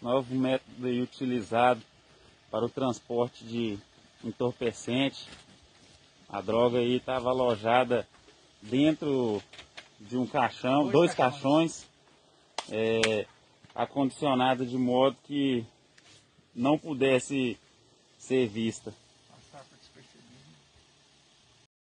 Novo método aí utilizado para o transporte de entorpecente. A droga aí estava alojada dentro de um caixão, dois caixões, acondicionada de modo que não pudesse ser vista.